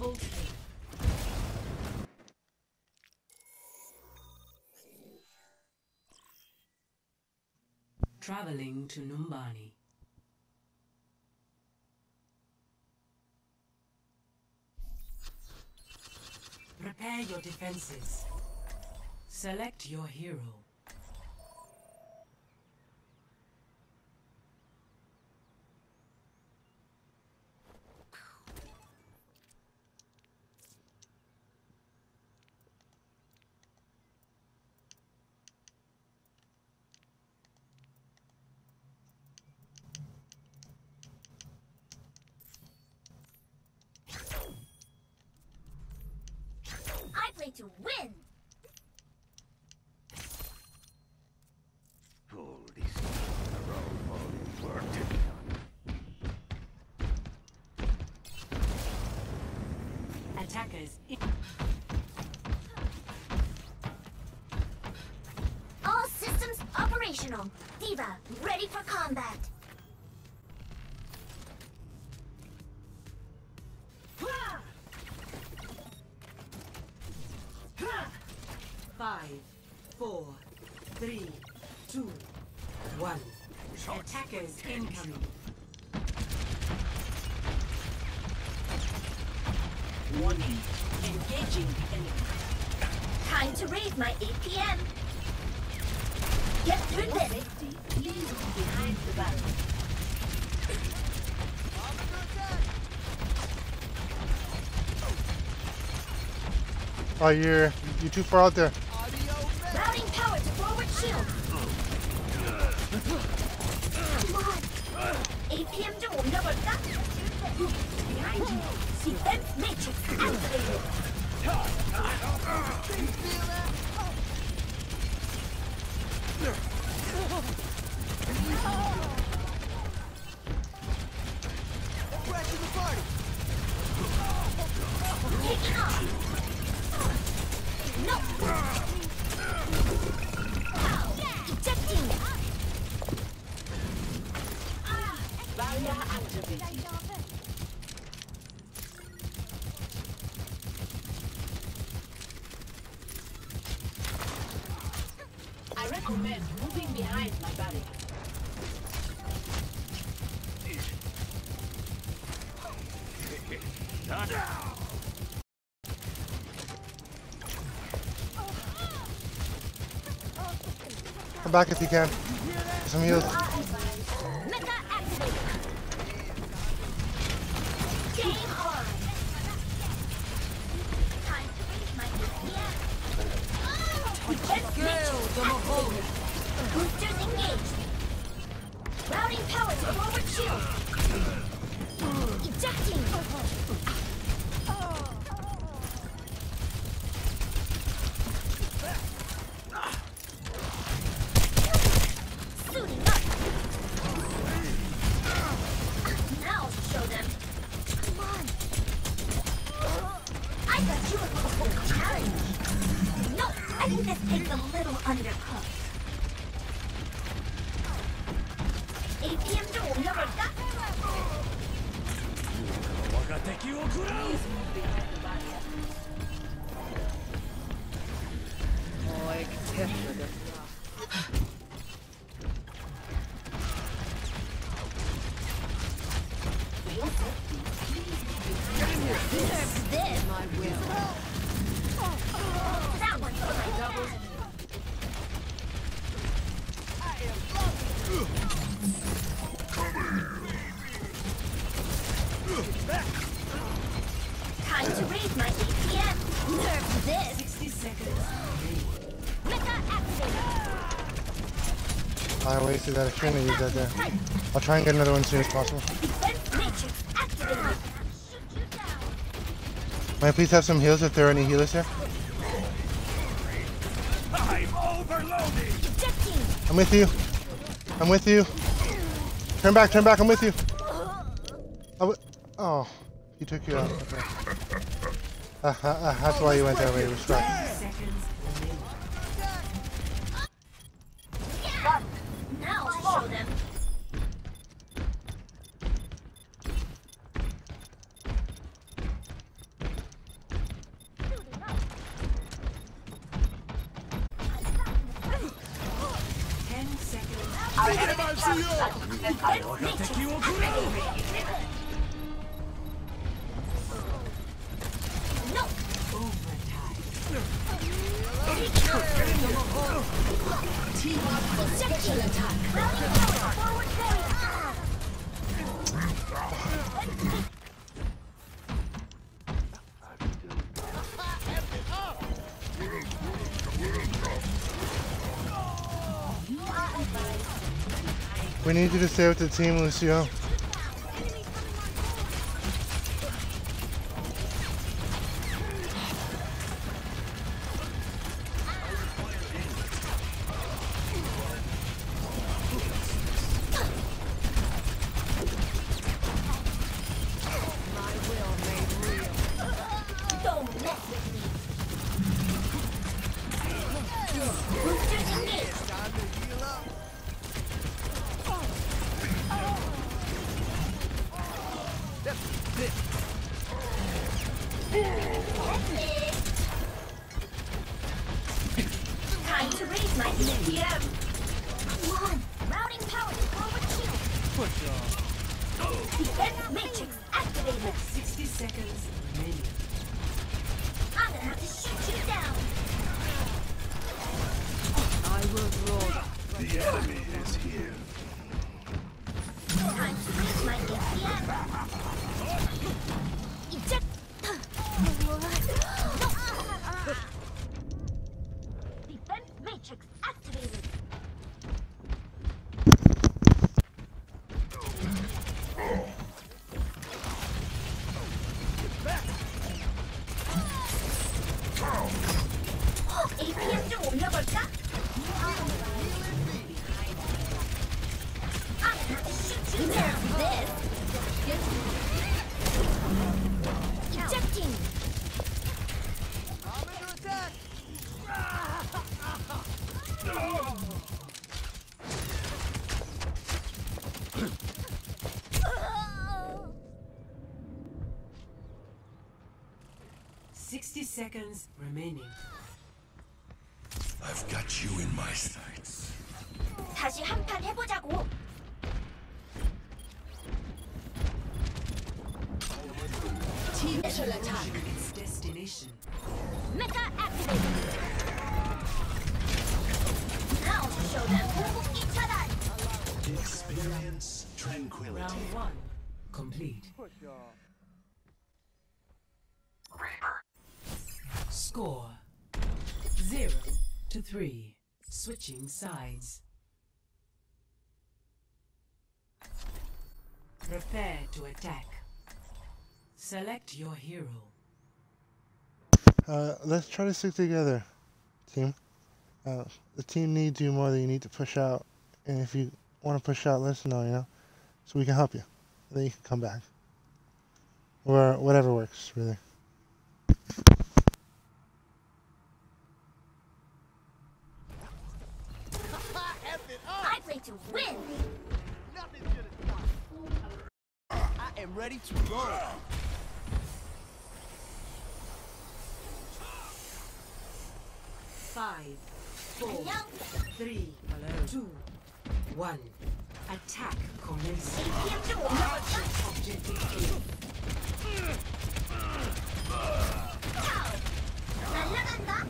Double kill. Traveling to Numbani. Prepare your defenses. Select your hero. I play to win! Holy worth it. Attackers. All systems operational. Diva, ready for combat. Five, 4, 3, 2, 1. Attackers incoming. Warning. Engaging enemy. Time to raise my APM. Get through this. Safety, please behind the battle. Oh, you're too far out there. Routing power to forward shield. Come on. APM 좀 올려볼까? Behind you. Defense matrix activated. Crashing the party. Taking off. No. Ejecting. Barrier activated. I recommend moving behind my barrier. Come back if you can. Some heals. Mecha activated. Game on. Time to raise my APM. Defense matrix activated. Boosters engaged. Routing power to forward shield. Ejecting. Suiting up. Now show them. Come on. I got you a little challenge. No, I think this takes a little undercooked. APM 좀 올려볼까? Nerf this. My will. That one's for my double. Time to raise my APM. Nerf this. 60 seconds. Mecha activated. I wasted that. I shouldn't have used that there. I'll try and get another one as soon as possible. Defense matrix activated. Shoot you down. May I please have some heals if there are any healers here? I'm overloaded! Ejecting. I'm with you. I'm with you. Turn back, I'm with you. Oh, he took you out. Okay. That's why you went that way, respect. Seconds. Now show them. We need you to stay with the team, Lucio. Time to raise my EPM. Come on, routing power to forward shield. Defense matrix activated. 60 seconds remaining. I'm gonna have to shoot you down. I will roll. The enemy is here. Time to raise my EPM. Eject. Defense matrix activated. APM 좀 올려볼까? I'm gonna have to shoot you down. This. Ejecting. I'm under attack. 60 seconds remaining. I've got you in my sights. 다시 한 판 해보자고. Team shall attack its destination. Mecha activated. Now show them 궁극기 차단. Experience tranquility. Round 1 complete. Score 0-3. Switching sides. Prepare to attack. Select your hero. Let's try to stick together, team. The team needs you more than you need to push out. And if you want to push out, let us know, you know, so we can help you. Then you can come back. Or whatever works, really. I play to win. Nothing's gonna stop. I am ready to roll. Five, four, 안녕. 3, 2, 1. Attack commencing. APM 좀 올려볼까? Objective 날라간다.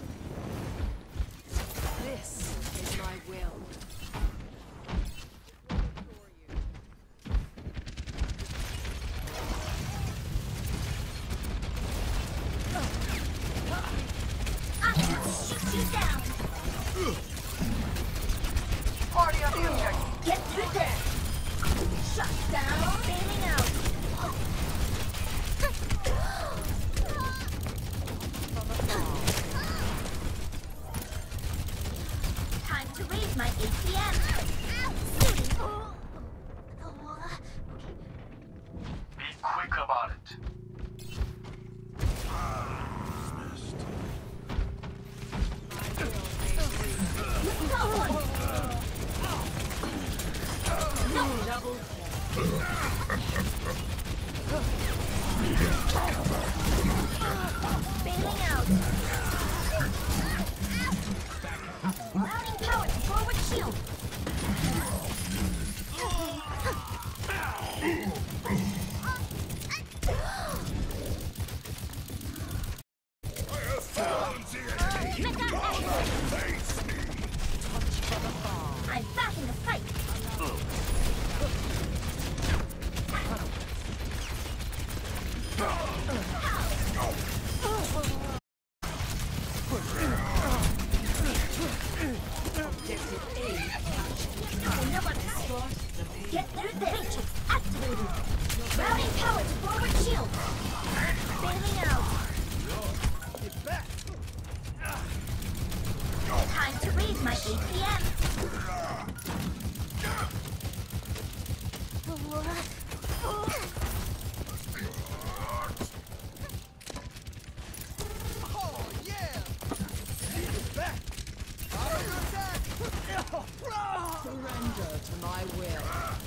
This is my will. I'm gonna shoot you down. Party of future. Get through there. Shut down. Bailing out. Time to raise my APM. Be quick about it. Bailing out. Routing power to forward shield. Mecha activate. I'm back in the fight. Get through this. Matrix activated. Routing power to forward shield. Bailing out. Time to raise my APM. Oh, yeah! Back! Auto attack! Surrender to my will.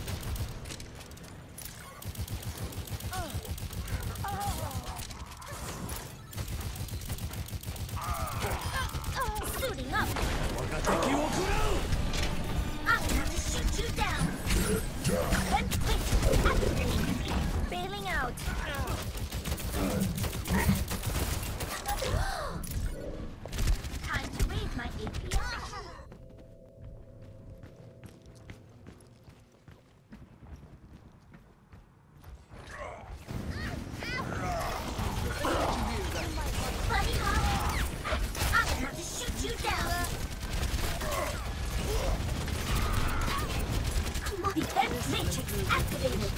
Suiting up. I'm going to shoot you down. Then wait. Activating. Bailing out. Time to raise my API. Buddy hop. I'm going to shoot you down. Come on. Defense matrix activated.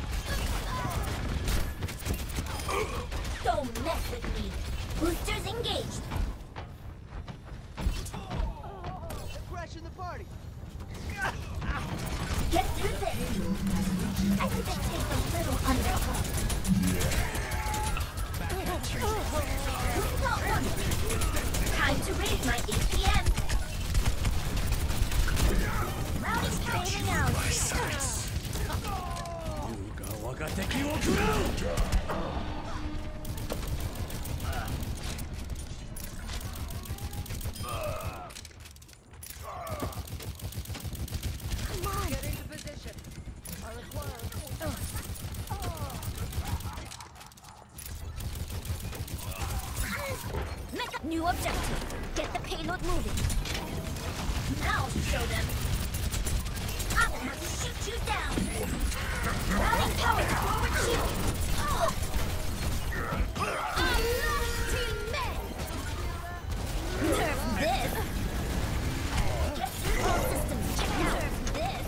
Don't mess with me. Boosters engaged. They're crashing the party! Get through this. I think that takes a little undercut. Time to raise my APM. Routing fading out. Come on. Get into position. Make a new objective. Get the payload moving. Now show them. I'm gonna have to shoot you down. Routing power to forward shield. Nerf this. Get through all systems. Check out this.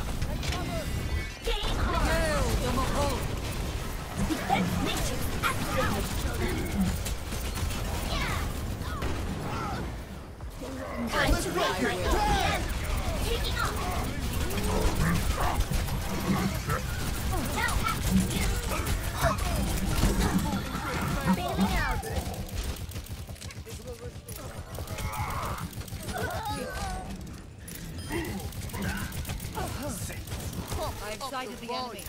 Game on. Defense matrix activated. Time to raise my APM. Taking off. Now active. Bailing out. I excited the enemy.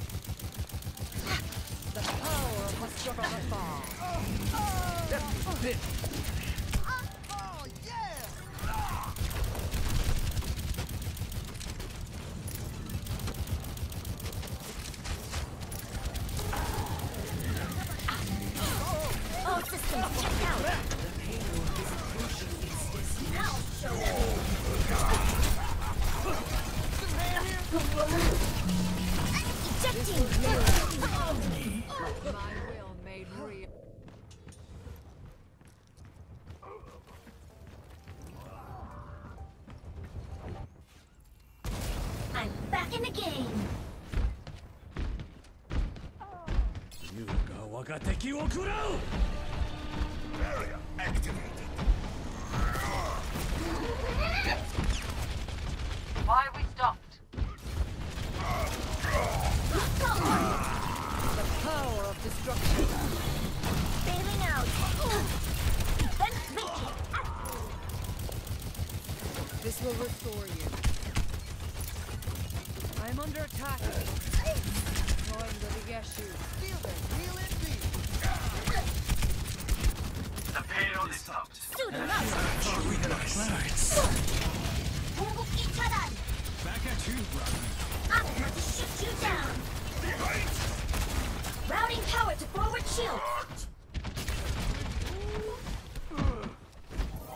The power must struck from afar. Oh, yeah! All systems checked out. Now show them. Ejecting. My will made real. I'm back in the game. Barrier activated. Why we stopped? The power of destruction. Bailing out. Defense matrix activated. This will restore you. I'm under attack. Join the Ligeshu. Feel them, real indeed! The payload is stopped. Suiting up. You in my sights. 공급기 차단. Back at you, brother. I'm going to shoot you down. Routing power to forward shield.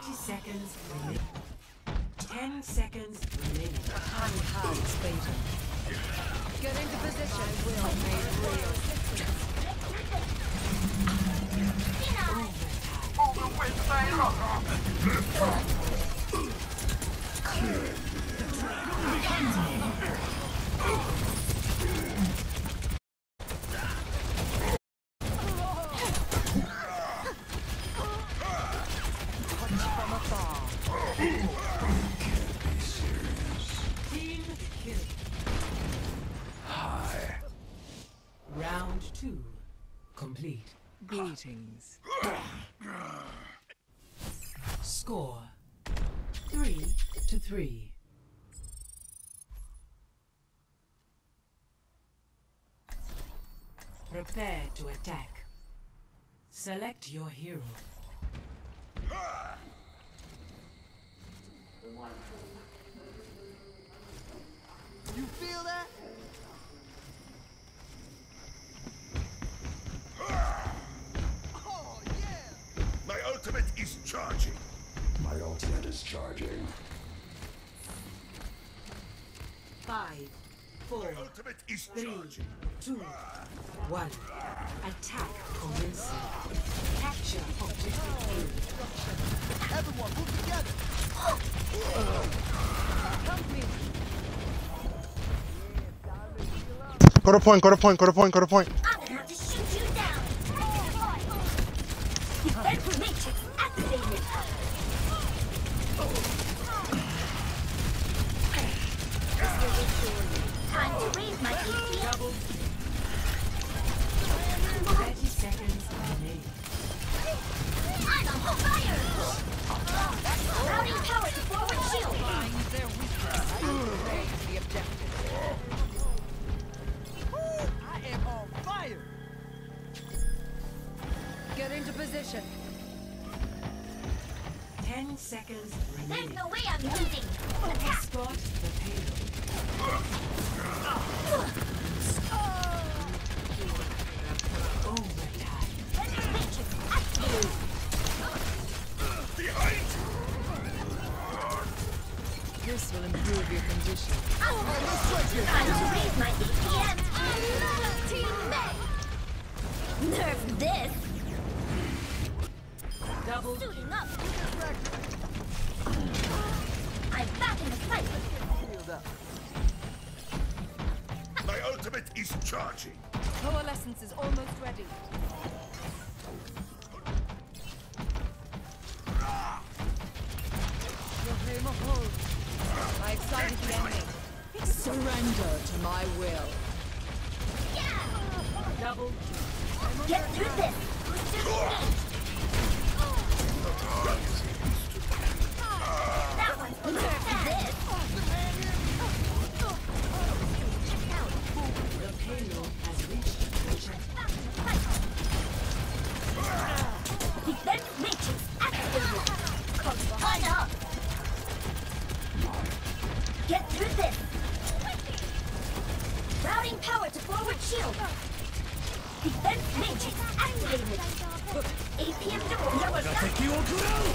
30 seconds remaining. 10 seconds remaining. Get into position. I will make real. Team kill. Round 2 complete. Greetings. Score 3-3. Prepare to attack. Select your hero. You feel that? Oh, yeah! My ultimate is charging. My ultimate is charging. 5, 4, My ultimate is 3, charging. 2, 1. Attack commencing. Capture objective Everyone, move together! Go to point, go to point, go to point, go to point. I'm gonna have to shoot you down. Defense matrix activated. Time to raise my APM. 30 seconds remaining. I'm on fire. Routing power to forward shield. Their weakness. Raise the objective. I am on fire! Get into position. 10 seconds There's remaining. no way I'm losing. Attack. Spot the payload. Overtime. Defense matrix activated. Behind you! This will improve your condition. Time to raise my APM. Team Meg. Nerf this. Double Suiting up. I'm back in the fight. My ultimate is charging. Coalescence is almost ready. I excited the enemy. Surrender to my will. double Get through this. Boosters engaged. That one's nerf this. the payload has reached the checkpoint. Defense matrix activated. Come on up. Get through this. Routing power to forward shield. Defense matrix activated. APM deployed.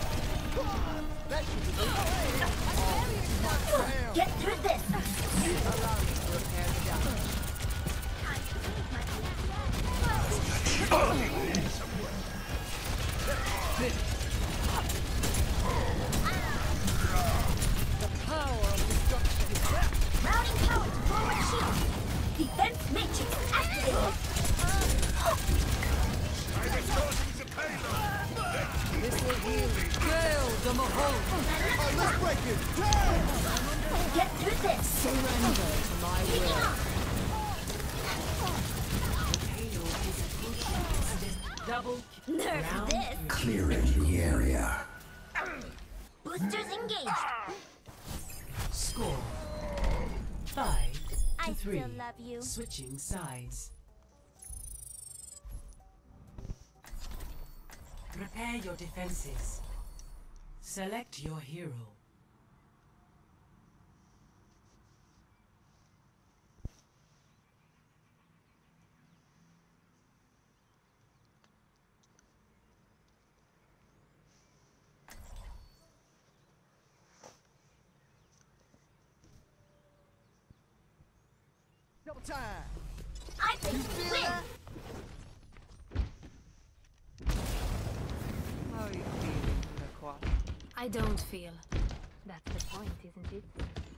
Get through this. Routing power to forward shield. Defense matrix activated. I'm exposing the payload. This will heal. Gale the Mahol. Let's break it! Get through this. Surrender to my Taking will. off. Payload is approaching. Double Nerf round this. Clearing the area. Boosters engaged. score 5 to I 3. still love you. Switching sides. Prepare your defenses. Select your hero. Double time. I think we win. How are you feeling, Lacroix? I don't feel. That's the point, isn't it?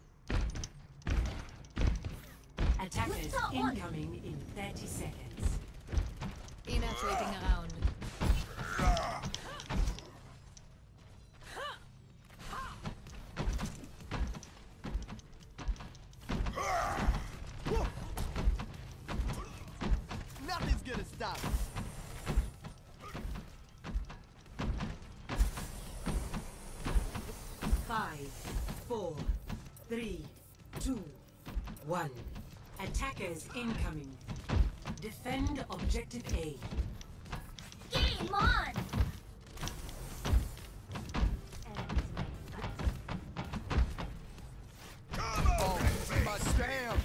Attackers incoming in 30 seconds. Enough waiting around. Nothing's gonna stop us. Five, 4, 3, 2, 1. Attackers incoming. Defend objective A. Game on. Oh, my damn.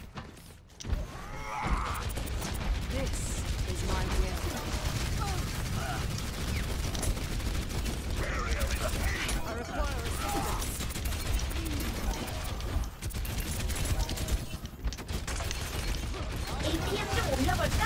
This is my will. I require assistance. APM 좀 올려볼까?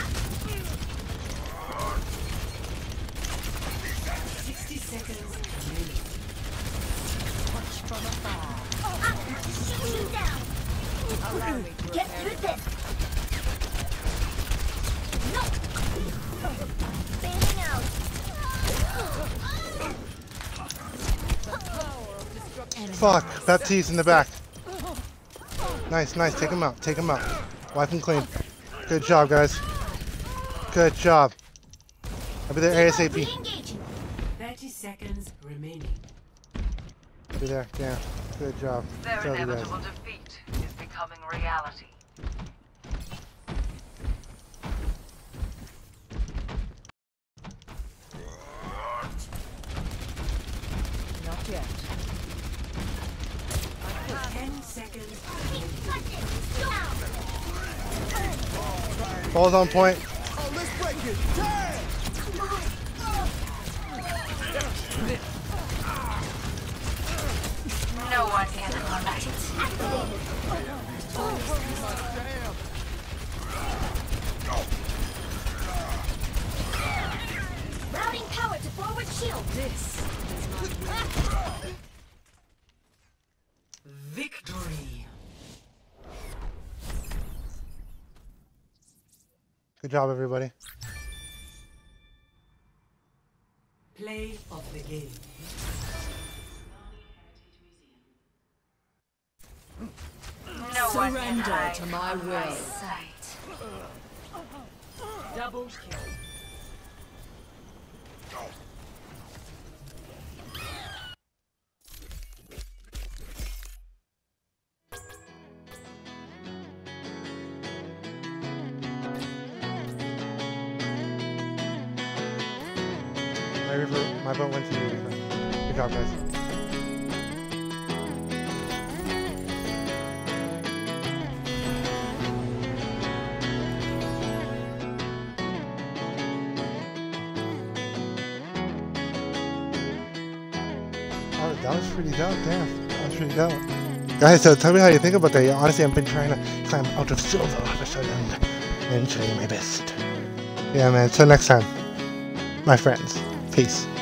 60 seconds remaining. Punch from afar. I'm gonna shoot you down. Allow me to Get repair through it. this. No. Fading out. Fuck, Baptiste in the back. Nice, nice. Take him out. Take him out. Wipe him clean. Good job, guys. Good job. I'll be there ASAP. Re-engaging. 30 seconds remaining. I'll be there. Yeah. Good job. Their Good job, you guys. inevitable defeat is becoming reality. Not yet. 10 seconds. Ball's on point. Oh, let's break it. Damn! No one can collect. My damn. Routing power to forward shield. This is my will. Victory. Good job, everybody. Play of the game. No one can Surrender hide to my from will. sight. Double kill. My vote went to you. Good job, guys. Oh, that was pretty dope, damn. That was pretty dope. Guys, so tell me how you think about that. Honestly, I've been trying to climb out of silver all of a sudden and show you my best. Yeah, man. Till next time, my friends. Peace.